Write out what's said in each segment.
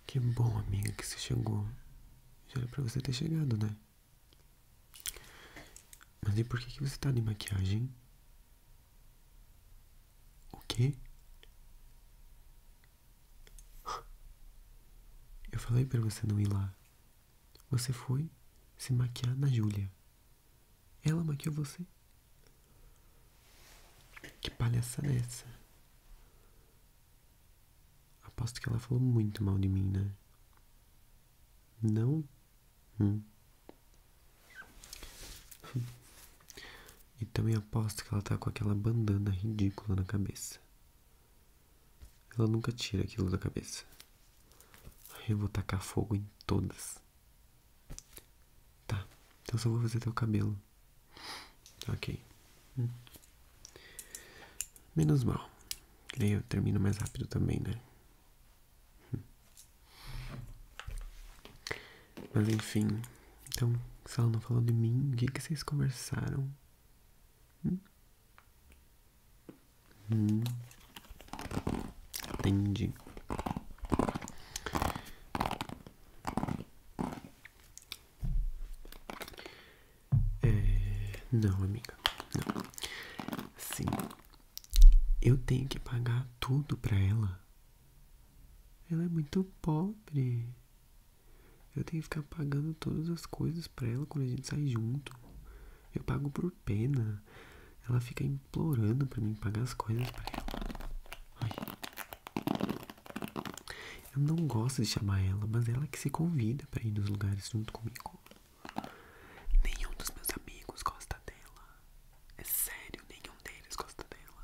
Que bom, amiga, que você chegou. Já era pra você ter chegado, né? Mas e por que você tá de maquiagem? O quê? Eu falei pra você não ir lá. Você foi se maquiar na Júlia. Ela maquiou você. Que palhaçada é essa? Aposto que ela falou muito mal de mim, né? Não? Hum. E também aposto que ela tá com aquela bandana ridícula na cabeça. Ela nunca tira aquilo da cabeça. Eu vou tacar fogo em todas. Tá, então só vou fazer teu cabelo. Ok. Menos mal. Que daí eu termino mais rápido também, né? Mas enfim. Então, se ela não falou de mim, o que vocês conversaram? Entendi. Não, amiga. Não. Sim. Eu tenho que pagar tudo pra ela. Ela é muito pobre. Eu tenho que ficar pagando todas as coisas pra ela quando a gente sai junto. Eu pago por pena. Ela fica implorando pra mim pagar as coisas pra ela. Ai. Eu não gosto de chamar ela, mas ela que se convida pra ir nos lugares junto comigo. Nenhum dos meus amigos gosta dela. É sério, nenhum deles gosta dela.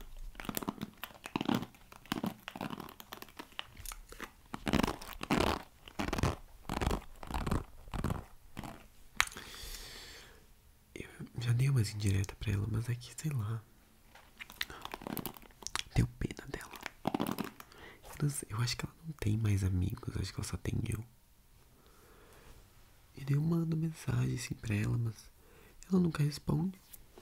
Eu já dei umas indiretas pra ela, mas é que, sei lá. Tenho pena dela. Eu acho que ela não tem mais amigos, acho que ela só tem eu. E daí eu mando mensagem assim pra ela, mas ela nunca responde.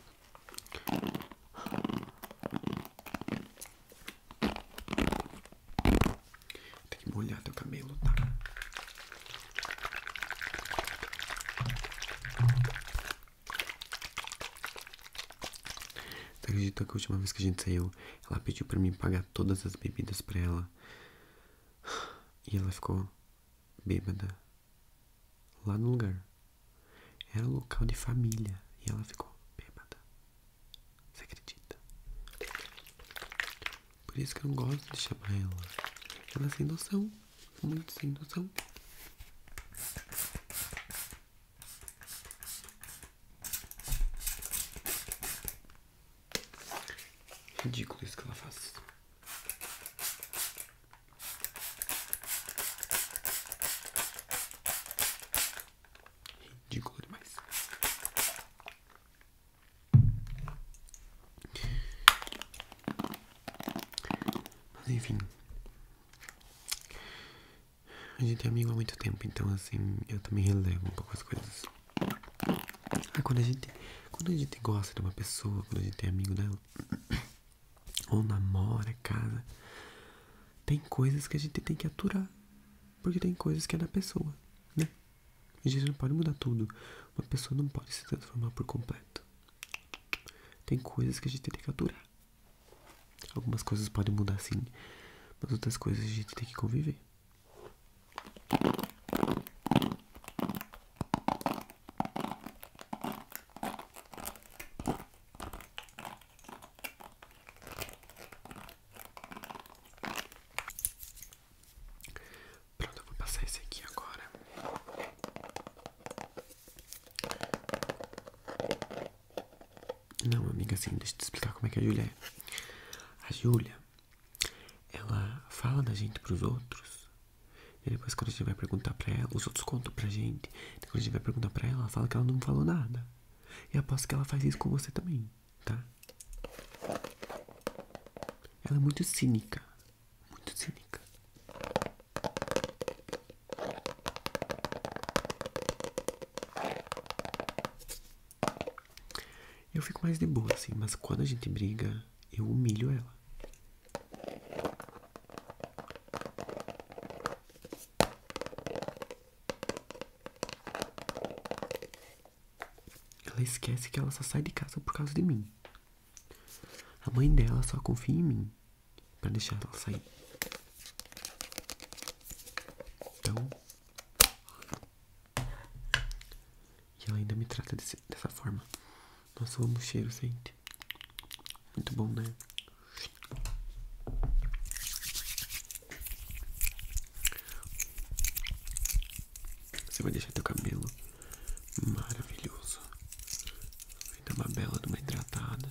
Tem que molhar teu cabelo, tá? Você acredita que a última vez que a gente saiu, ela pediu pra mim pagar todas as bebidas pra ela? E ela ficou bêbada lá no lugar. Era local de família. E ela ficou bêbada. Você acredita? Por isso que eu não gosto de chamar ela. Ela é sem noção. Muito sem noção. Ridículo isso que ela faz. Ridículo demais. Mas enfim. A gente é amigo há muito tempo, então assim, eu também relevo um pouco as coisas. Quando a gente gosta de uma pessoa, quando a gente é amigo dela, ou namora, casa, tem coisas que a gente tem que aturar. Porque tem coisas que é da pessoa, né? A gente não pode mudar tudo. Uma pessoa não pode se transformar por completo. Tem coisas que a gente tem que aturar. Algumas coisas podem mudar sim, mas outras coisas a gente tem que conviver. Pronto, eu vou passar esse aqui agora. Não, amiga, assim, deixa eu te explicar como é que a Júlia é. A Júlia, ela fala da gente pros outros. E depois quando a gente vai perguntar pra ela, os outros contam pra gente. E quando a gente vai perguntar pra ela, ela fala que ela não falou nada. E aposto que ela faz isso com você também, tá? Ela é muito cínica. Muito cínica. Eu fico mais de boa, assim, mas quando a gente briga, eu humilho ela. Ela esquece que ela só sai de casa por causa de mim. A mãe dela só confia em mim pra deixar ela sair. Então... E ela ainda me trata dessa forma. Nossa, eu amo o cheiro, gente. Muito bom, né? Você vai deixar teu cabelo maravilhoso. Vai dar uma bela de uma hidratada.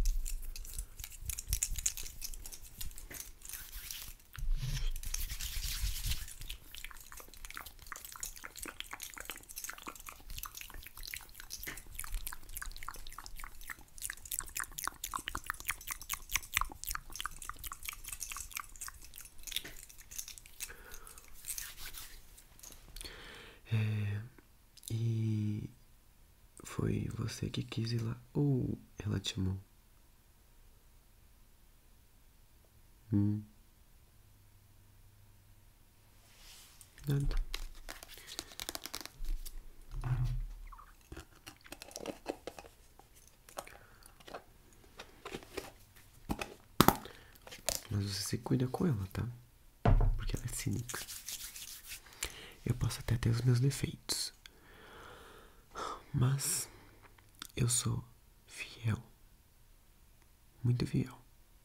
E foi você que quis ir lá ou ela te chamou? Nada. Mas você se cuida com ela, tá? Porque ela é cínica. Eu posso até ter os meus defeitos, mas eu sou fiel. Muito fiel.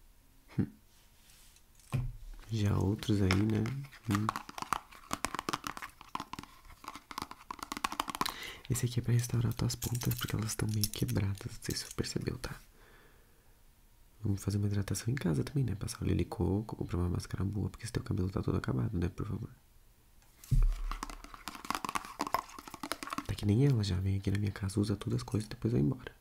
Já outros aí, né? Esse aqui é pra restaurar tuas pontas, porque elas estão meio quebradas. Não sei se você percebeu, tá? Vamos fazer uma hidratação em casa também, né? Passar óleo de coco, comprar uma máscara boa, porque esse teu cabelo tá todo acabado, né? Por favor. Tá que nem ela já vem aqui na minha casa, usa todas as coisas e depois vai embora.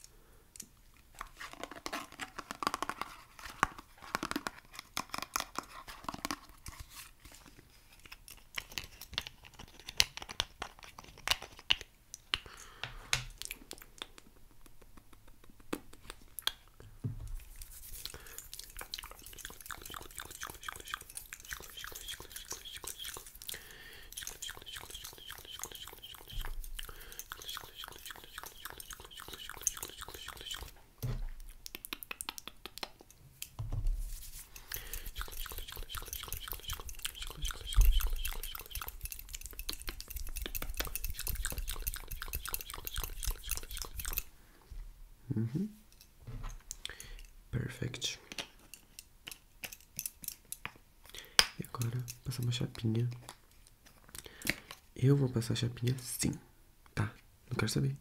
Perfect. E agora, passar uma chapinha. Eu vou passar a chapinha sim, tá? Não quero saber.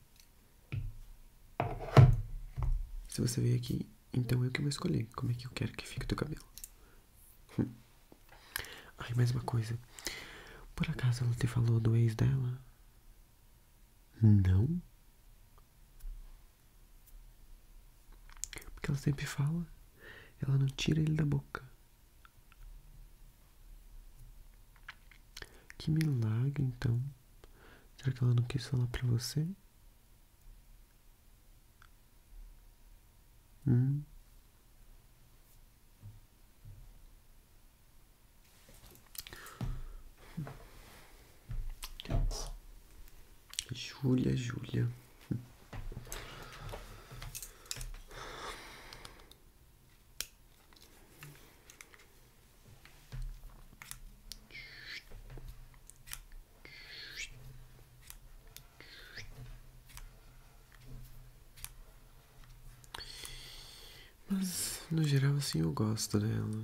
Se você veio aqui, então eu que vou escolher como é que eu quero que fique o teu cabelo. Ai, mais uma coisa. Por acaso ela te falou do ex dela? Não? Porque ela sempre fala. Ela não tira ele da boca. Que milagre, então. Será que ela não quis falar pra você? Júlia. Mas, no geral, assim, eu gosto dela.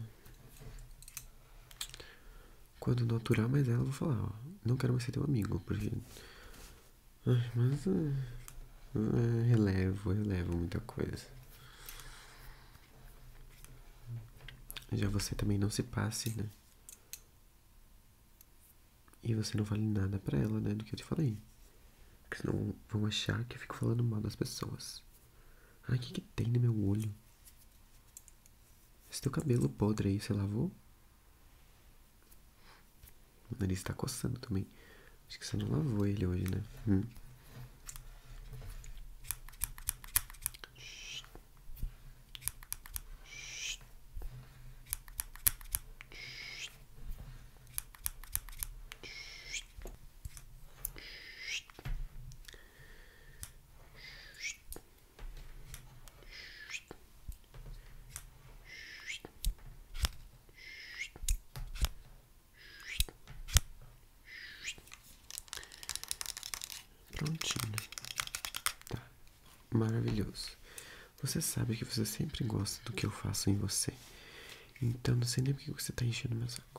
Quando não aturar mais ela, eu vou falar, ó. Não quero mais ser teu amigo, porque... Ai, mas... relevo muita coisa. Já você também não se passe, né? E você não fale nada pra ela, né? Do que eu te falei. Porque senão vão achar que eu fico falando mal das pessoas. Ai, o que tem no meu olho? Esse teu cabelo podre aí, você lavou? O nariz tá coçando também. Acho que você não lavou ele hoje, né? maravilhoso. Você sabe que você sempre gosta do que eu faço em você. Então não sei nem porque você tá enchendo meu saco.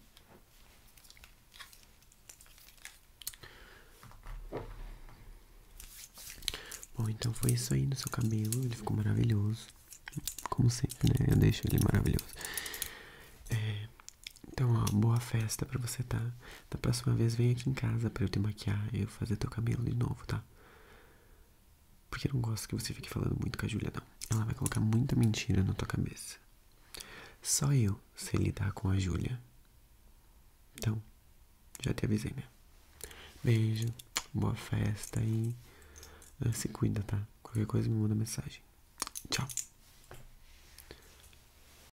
Bom, então foi isso aí no seu cabelo. Ele ficou maravilhoso. Como sempre, né? Eu deixo ele maravilhoso. Então, ó, boa festa pra você, tá? Da próxima vez vem aqui em casa pra eu te maquiar e eu fazer teu cabelo de novo, tá? Porque eu não gosto que você fique falando muito com a Júlia, não. Ela vai colocar muita mentira na tua cabeça. Só eu sei lidar com a Júlia. Então, já te avisei, né? Beijo, boa festa e se cuida, tá? Qualquer coisa me manda mensagem. Tchau.